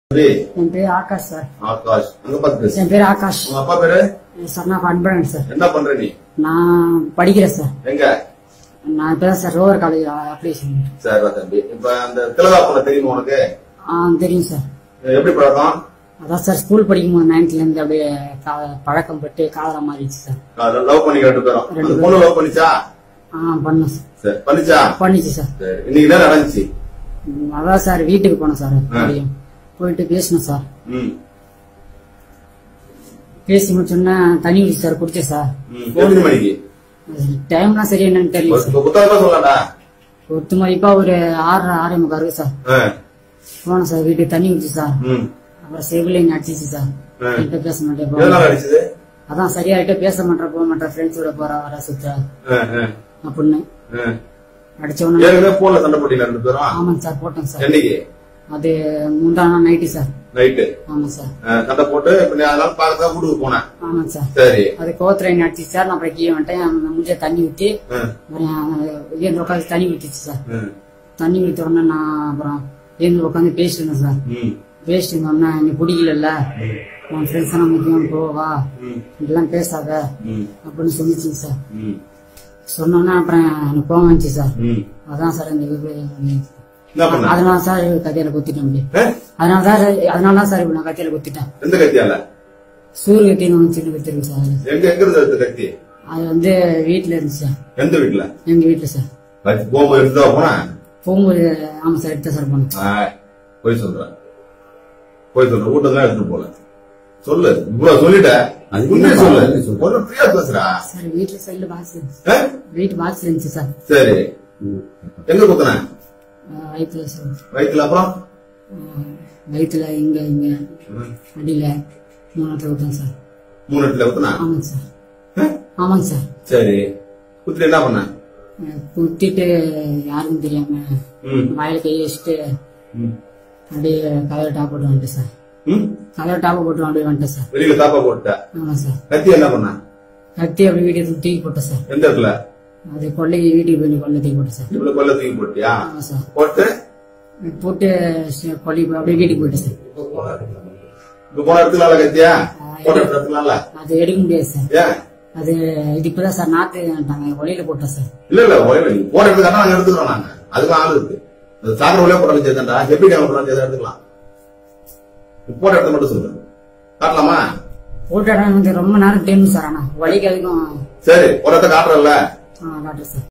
என் பேர் ஆகாஷ் சார். ஆகாஷ். அங்க பாத்து. என் பேர் ஆகாஷ். உங்க அப்பா பேரு? சார் நான் அன்பழகன் சார். என்ன பண்ற நீ? நான் படிக்கிறேன் சார். எங்க? நான் இப்பதான் sir Rover college application. Sir தம்பி, இப்ப அந்த திலகா பொண்ணு தெரியுமா உனக்கு? தெரியும் சார். எப்படி பழக்கம்? அதான் சார் ஸ்கூல் படிக்கும்போது 9th இருந்து அப்படியே பழக்கம் பட்டு காதலா மாறிடுச்சு சார். லவ் பண்ணி 2 பேரும். அந்த பொண்ணு லவ் பண்ணிச்சா? பண்ணோம் சார். சரி, பண்ணிச்சா? பண்ணிச்சு சார். இன்னைக்கு என்ன நடந்துச்சு? அதான் சார் வீட்டுக்கு போனோம் சார். போயிட்டு பேசணும் சார். பேசி முடிச்சோன்னா தண்ணி ஊற்றி சார் குடிச்சேன் சார். டைம்லாம் சரி என்னன்னு தெரியல சார். ஒத்து மதிப்பா ஒரு 6:30 சார். போனோம் சார் வீட்டுக்கு தண்ணி ஊற்றி சார். அப்புறம் செவிலிங் அடிச்சிச்சு சார். கிட்ட பேச மாட்டேன். அதான் சரியாயிட்ட பேச மாட்டேன், போக மாட்டேன், ஃப்ரெண்ட்ஸோட போற வர சுத்தா அப்படின்னு அடிச்ச உடனே போன்ல சண்டை போட்டீங்களா 2 பேரும்? ஆமாங்க சார், போட்டேன் சார். என்னைக்கு? அது முந்தானா நைட்டு சார். நைட்டு? ஆமா சார். சண்டை போட்டு அதனால பார்க்க வீட்டுக்கு போனேன். ஆமாங்க சார். சரி. அது கோத்திரை அடிச்சு சார். நான் அப்புறம் கீழே வந்துட்டேன். முடிஞ்ச தண்ணி ஊற்றி ஏந்து உட்காந்து தண்ணி ஊற்றிச்சு சார். தண்ணி ஊற்றி உடனே நான் அப்புறம் ஏந்து உட்காந்து பேசிட்டு இருந்தேன் சார். பேசிட்டு இருந்தோம்னா நீ பிடிக்கல, உன் ஃப்ரெண்ட்ஸ் எல்லாம் முக்கியம், போவா, இதெல்லாம் பேசாத அப்படின்னு சொல்லிச்சு சார். சொன்னோன்னா அப்புறம் எனக்கு கோவம் வந்துச்சு சார். அதான் சார் இந்த அதனால சார் கத்தியால குத்திட்டேன். அதனாலதான் சார் நான் கத்தியால குத்திட்டேன். எந்த கத்தியால? சூரிய கத்தின்னு சின்ன கத்தி இருக்கு சார். எங்க இருக்கு கத்தி? அது வந்து வீட்டுல இருந்துச்சு சார். எந்த வீட்டுல? எங்க வீட்டுல சார். போகும்போது ஆமா சார் எடுத்த சார் போனேன். போய் சொல்றேன் வீட்டுல எடுத்துட்டு போல சொல்லு. இவ்வளவு சொல்லிட்டேன். சார் வீட்டுல செல்லு பாக்ஸ் இருந்துச்சு. வீட்டு பாக்ஸ் இருந்துச்சு சார். சரி, எங்க குத்துன? வயிற்றுல சார். வயிற்றுல? அப்புறம் வயிற்றுல இங்க இங்க அடியில 3 இடத்துல குத்துனேன் சார். 3 இடத்துல குத்துனா? ஆமாங்க சார். ஆமாங்க சார். சரி, குத்திட்டு என்ன பண்ண? குத்திட்டு யாருக்கும் தெரியாம வாயில கை வச்சுட்டு அப்படியே கலர் டாப் போட்டு வந்துட்டேன் சார். கலர் டாப்பை போட்டு அப்படியே வந்துட்டேன் சார். வெளியில டாப்பா போட்டா? ஆமா சார். கத்தி என்ன பண்ண? கத்தி அப்படி வீட்டுக்கு தூக்கி போட்டேன் சார். எந்த இடத்துல? அது கொள்ளைக்கு வீட்டுக்கு போய் கொள்ளை தூக்கி போட்டேன் சார். இவ்வளவு கொள்ளை தூக்கி போட்டியா? ஆமா சார். போட்டு கொள்ளை அப்படியே வீட்டுக்கு போயிட்டேன் சார். போன இடத்துல கத்தியா? அது எடுக்க முடியாது சார். அது இது இப்பதான் சார் நாத்து ஒலையில போட்டோம் சார். இல்ல போன இடத்துக்கு நாங்க எடுத்துக்கிறோம். நாங்க அதுக்கு ஆள் இருக்கு. சாகர ஒலையா போட்டாலும் சேர்த்தா எப்படி எடுத்துக்கலாம். போட்ட இடத்த மட்டும் சொல்லுங்க, காட்டலாமா? போட்ட இடம் வந்து ரொம்ப நேரம் டைம் சார். ஆனா வலிக்கு அதுக்கும். சரி, ஒரு இடத்த காட்டுறல? காட்டுறேன் சார்.